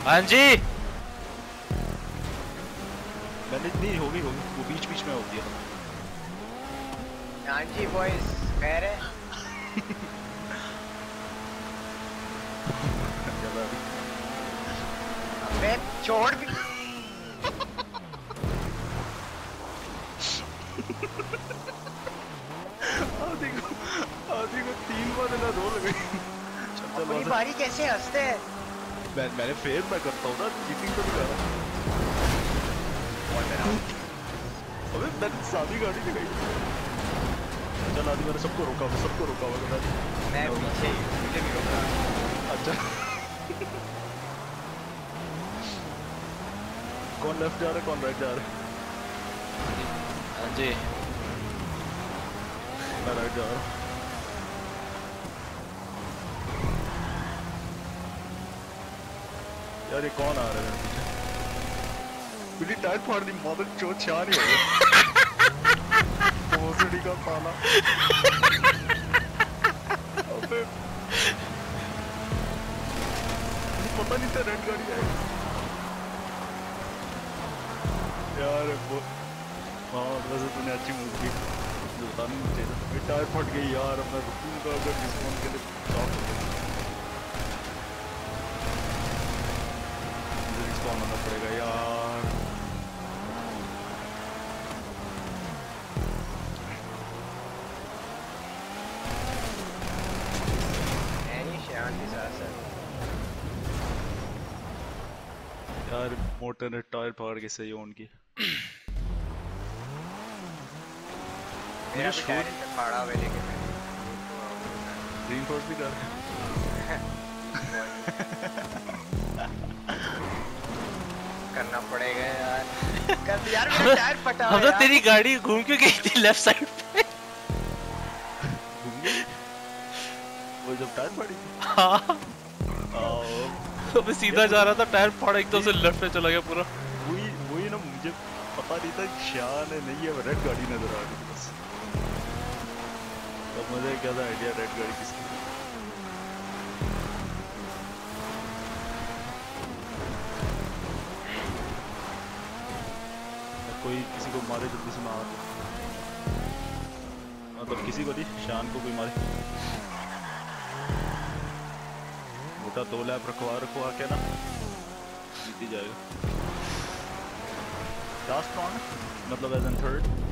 हाँ जी। मैंने नहीं होगी वो बीच बीच में होती है। हाँ जी बॉयज खैर है। अबे छोड़ भी। आदि को 3 बार ना रोल गई। अपनी बारी कैसे हंसते हैं? मैंने फेर मैं करता हूँ ना, चीटिंग तो नहीं कर रहा। अबे मैंने सादी गाड़ी में गई। चल आदि मैंने सबको रोका हुआ मैं पीछे ही मुझे भी रोका। अच्छा कौन लेफ्ट जा रहा है कौन राइट जा रहा है? हाँ जी मैं राइट जा रहा हूँ। यार ये कौन आ रहा है पीछे? मेरी टायर फाड़ दी मदद चोट छा नहीं हो गया। भोसड़ी का पाला। अबे पता नहीं था रेड गाड़ी आई यार। वो हाँ वैसे तूने अच्छी मूव की जो बतानी नहीं चाहिए। मेरी टायर फट गई यार। अब मैं रुकूंगा अगर डिस्काउंट के लिए स्टॉप हो गया मुझे रिस्पॉन्ड होना पड़ेगा यार। यार मोटर ने टायर फाड़ के सही ऑन की। मेरा भी टायर पे फाड़ा हुआ है लेकिन रीइंफोर्स भी कर करना पड़ेगा यार। कर यार मेरा टायर फटा हम तो तेरी गाड़ी घूम क्यों गई थी लेफ्ट साइड पे? घूम गई वो जब टायर फाड़ी थी। हाँ तो मैं सीधा जा रहा था टायर फाड़ा एकदम से लेफ्ट पे चला गया पूरा। वही ना मुझे पता नहीं था शान है नहीं है। रेड गाड़ी नजर आ रही थी बस। तब मुझे क्या था आइडिया रेड गाड़ी किसकी। कोई किसी को मारे जल्दी से मार मतलब किसी को नहीं शान को कोई मारे। मोटा 2 लैप रखवा के ना जीती जाएगा। लास्ट राउंड मतलब एज एन थर्ड।